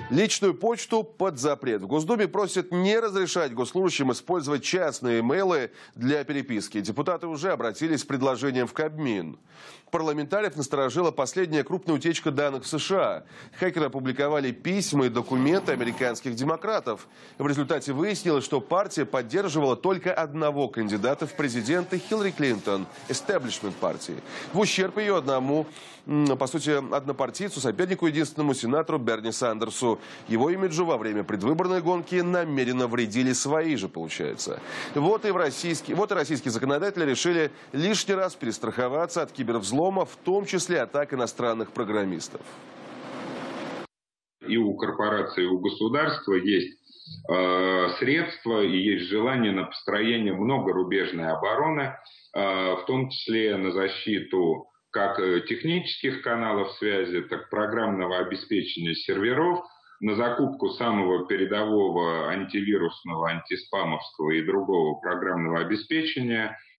Личную почту под запрет. В Госдуме просят не разрешать госслужащим использовать частные имейлы для переписки. Депутаты уже обратились с предложением в Кабмин. Парламентариев насторожила последняя крупная утечка данных в США. Хакеры опубликовали письма и документы американских демократов. В результате выяснилось, что партия поддерживала только одного кандидата в президенты — Хиллари Клинтон, Establishment партии, в ущерб ее одному, по сути, однопартийцу, сопернику, единственному сенатору Берни Сандерсу. Его имиджу во время предвыборной гонки намеренно вредили свои же, получается. Вот и российские законодатели решили лишний раз перестраховаться от кибервзлома, в том числе атак иностранных программистов. И у корпорации, и у государства есть средства и есть желание на построение многорубежной обороны, в том числе на защиту как технических каналов связи, так и программного обеспечения серверов, на закупку самого передового антивирусного, антиспамовского и другого программного обеспечения.